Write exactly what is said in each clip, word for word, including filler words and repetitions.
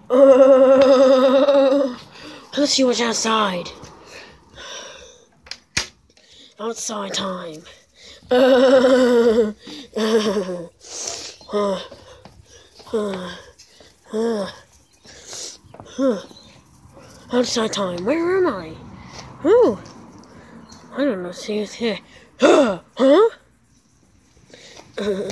Uh, let's see what's outside. Outside time. Uh, uh, uh, uh, uh, uh. Outside time. Where am I? Oh, I don't know. See what's here. Huh? Huh? Uh,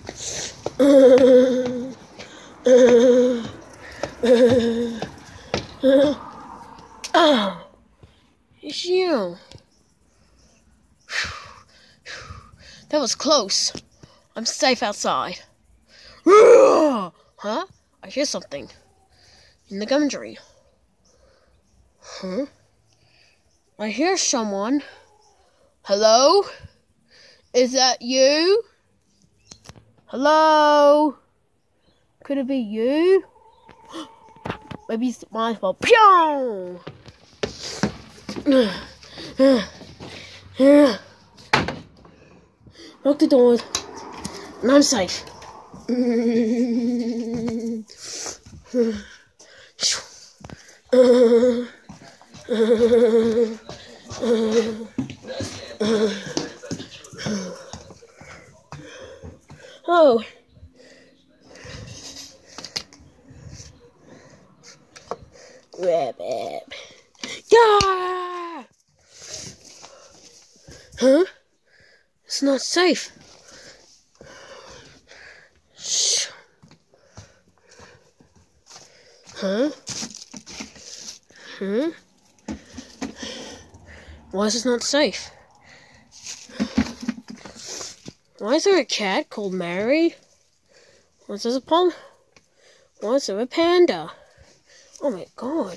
uh, uh, uh, uh. Oh, it's you. That was close. I'm safe outside. Huh? I hear something in the gum tree. Huh? I hear someone. Hello? Is that you? Hello? Could it be you? Maybe it's my fault. Pew! Lock the doors. And I'm safe. Oh. Rabbit. Yeah! Huh? It's not safe. Shh. Huh? Huh? Why is this not safe? Why is there a cat called Mary? Why is there a pond? Why is there a panda? Oh my god.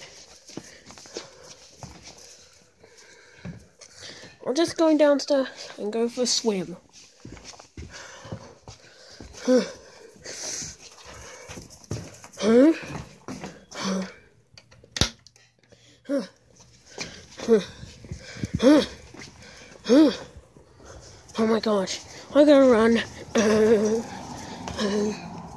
We're just going downstairs and go for a swim. Huh? Huh? Huh? Huh? Huh? Huh? Huh? Oh my gosh. I gotta run. Uh, uh,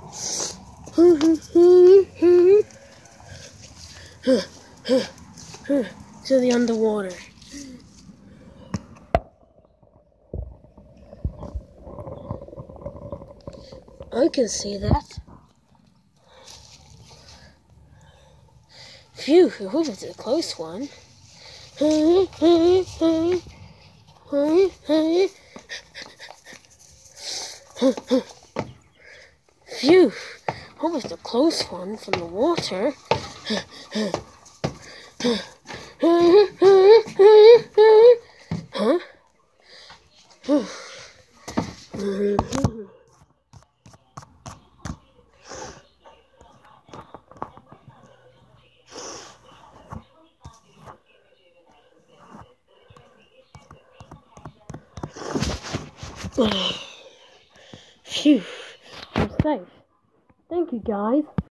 to the underwater. I can see that. Phew, I hope it's a close one. Phew, hope it's a close one from the water. Huh? Phew, I'm safe. Thank you, guys.